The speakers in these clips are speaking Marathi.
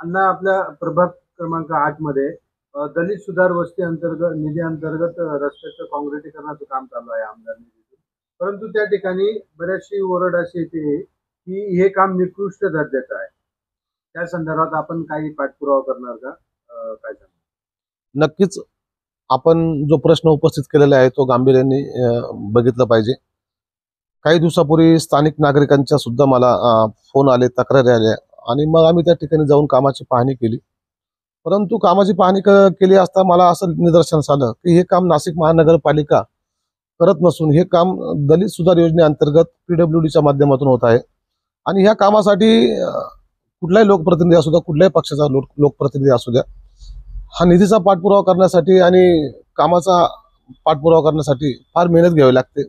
अण्णा आपल्या प्रभाग क्रमांक 8 मध्ये दलित सुधार वस्ती अंतर्गत निधी अंतर्गत रस्त्याचं काँक्रिटीकरणाचं काम चालू आहे आमदार निधीतून. परंतु त्या ठिकाणी बऱ्याचशी ओरड अशी येते की हे काम निकृष्ट दर्जाचं आहे. त्या संदर्भात आपण काही पाठपुरावा करणार का? काय सांगणार? नक्कीच आपण जो प्रश्न उपस्थित केलेला आहे तो गांभीर्याने बघितलं पाहिजे. काही दिवसापूर्वी स्थानिक नागरिकांच्या सुद्धा मला फोन आले, तक्रारी आल्या आणि मग आम्ही त्या ठिकाणी जाऊन कामाची पाहणी केली. परंतु कामाची पाहणी केली असता मला असं निदर्शनास आलं की हे काम नाशिक महानगरपालिका करत नसून हे काम दलित सुधार योजनेअंतर्गत PWDच्या माध्यमातून होत आहे. आणि ह्या कामासाठी कुठलाही लोकप्रतिनिधी असू द्या, कुठल्याही पक्षाचा लोकप्रतिनिधी असू द्या, हा निधीचा पाठपुरावा करण्यासाठी आणि कामाचा पाठपुरावा करण्यासाठी फार मेहनत घ्यावी लागते.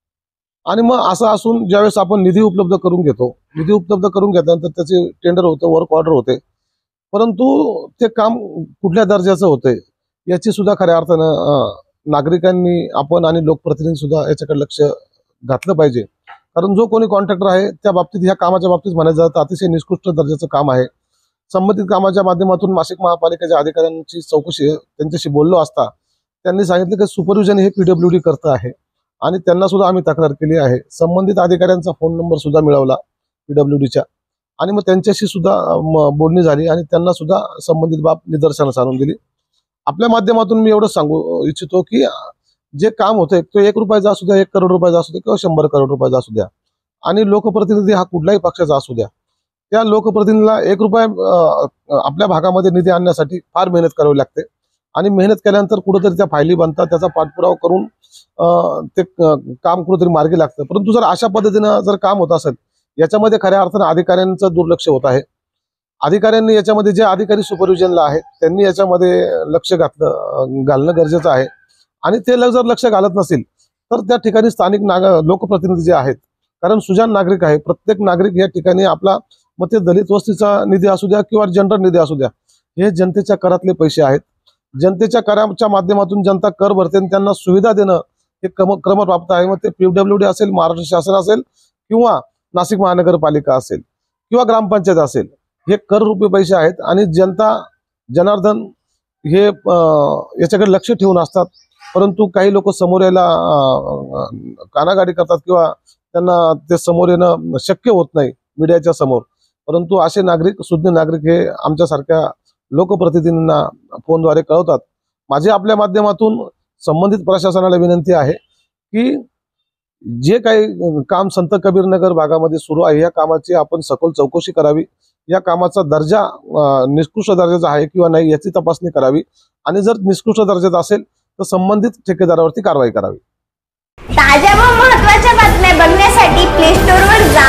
आणि मग असं असून ज्यावेळेस आपण निधी उपलब्ध करून घेतो, निधी उपलब्ध करून घेतल्यानंतर त्याचे टेंडर होते, वर्क ऑर्डर होते, परंतु ते काम कुठल्या दर्जाचं होते याची सुद्धा खऱ्या अर्थानं नागरिकांनी आपण आणि लोकप्रतिनिधी सुद्धा याच्याकडे लक्ष घातलं पाहिजे. कारण जो कोणी कॉन्ट्रॅक्टर आहे त्या बाबतीत, ह्या कामाच्या बाबतीत म्हणायचं जातं अतिशय निकृष्ट दर्जाचं काम आहे. संबंधित कामाच्या माध्यमातून नाशिक महापालिकेच्या अधिकाऱ्यांची चौकशी त्यांच्याशी बोललो असता त्यांनी सांगितलं की सुपरविजन हे PWD करतं आहे आणि त्यांना सुद्धा आम्ही तक्रार केली आहे. संबंधित अधिकाऱ्यांचा फोन नंबर सुद्धा मिळवला PWDच्या आणि मग त्यांच्याशी सुद्धा बोलणी झाली आणि त्यांना सुद्धा संबंधित बाब निदर्शनास आणून दिली. आपल्या माध्यमातून मी एवढंच सांगू इच्छितो की जे काम होतंय तो 1 रुपयाचा असू द्या, 1 करोड रुपयाचा असू द्या किंवा 100 करोड रुपयाचा असू द्या, आणि लोकप्रतिनिधी हा कुठल्याही पक्षाचा असू द्या, त्या लोकप्रतिनिधीला 1 रुपया आपल्या भागामध्ये निधी आणण्यासाठी फार मेहनत करावी लागते. आणि मेहनत केल्यानंतर कुठेतरी त्या फायली बनतात, त्याचा पाठपुरावा करून ते काम कुठेतरी मार्गी लागतं. परंतु जर अशा पद्धतीनं जर काम होत असेल, याच्यामध्ये खऱ्या अर्थानं अधिकाऱ्यांचं दुर्लक्ष होत आहे. अधिकाऱ्यांनी याच्यामध्ये, जे अधिकारी सुपरविजनला आहेत त्यांनी याच्यामध्ये लक्ष घालणं गरजेचं आहे. आणि ते जर लक्ष घालत नसेल तर त्या ठिकाणी स्थानिक लोकप्रतिनिधी जे आहेत, कारण सुजाण नागरिक आहे, प्रत्येक नागरिक या ठिकाणी आपला, मग ते दलित वस्तीचा निधी असू द्या किंवा जनरल निधी असू द्या, हे जनतेच्या करातले पैसे आहेत. जनतेच्या कराच्या माध्यमातून जनता कर भरते आणि त्यांना सुविधा देणं हे क्रमप्राप्त आहे. मग ते PWD असेल, महाराष्ट्र शासन असेल किंवा नाशिक महानगरपालिका असेल किंवा ग्रामपंचायत असेल, हे कर रूपी पैसे आहेत. आणि जनता जनार्दन हे याच्याकडे लक्ष ठेवून असतात. परंतु काही लोक समोर यायला कानागाडी करतात किंवा त्यांना ते समोर येणं शक्य होत नाही मीडियाच्या समोर. परंतु असे नागरिक, सुज्ञ नागरिक हे आमच्यासारख्या लोकप्रतिनिधींना फोनद्वारे कळवतात. माझी आपल्या माध्यमातून संबंधित प्रशासनाला विनंती आहे की जे काही काम संत कबीरनगर भागामध्ये सुरू आहे, या कामाची आपण सखोल चौकशी करावी. या कामाचा दर्जा निकृष्ट दर्जाचा आहे किंवा नाही याची तपासणी करावी. आणि जर निकृष्ट दर्जाचा असेल तर संबंधित ठेकेदारावरती कारवाई करावी. ताज्या व महत्त्वाच्या बातम्या बघण्यासाठी प्ले स्टोअरवर